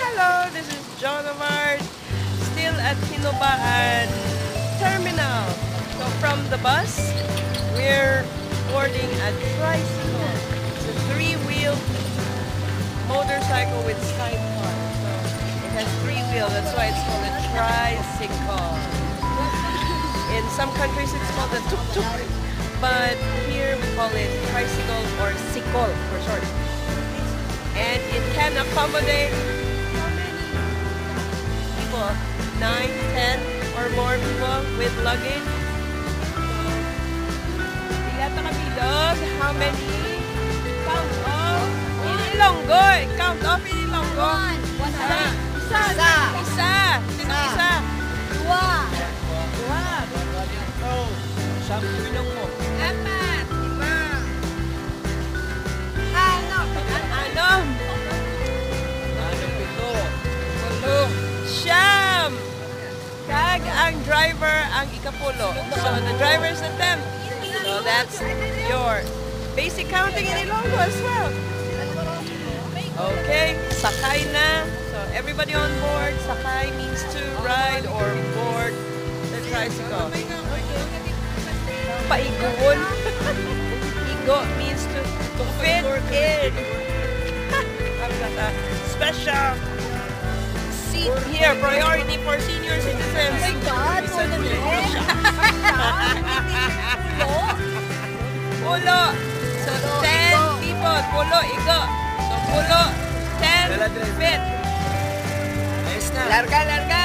Hello, this is John Amart, still at Hinobaan Terminal. So from the bus, we're boarding a tricycle. It's a three-wheeled motorcycle with sidecar. So it has three wheels, that's why it's called a tricycle. In some countries it's called a tuk-tuk, but here we call it tricycle or sikol for short. And it can accommodate how many people? 9, 10 or more people with luggage. Yata kabilog, how many? Count off in Ilonggo. Count off in Ilonggo. Isa. Sino isa? Dua. Siyam pinong mo. Apat. Lima. Anom. Pito. Walo. Siyam. Kag ang driver ang ikapulo. So the driver is the 10th. So that's your basic counting in Ilonggo as well. Okay, sakay na. So everybody on board. Sakay means to ride or board the tricycle. Paiguon. Igo means to fit in. I've got a special seat here, priority for senior citizens. Oh my God, Pulo. So 10 people. Pulo, igo. So pulo, 10 fit. Ayos na. Larga.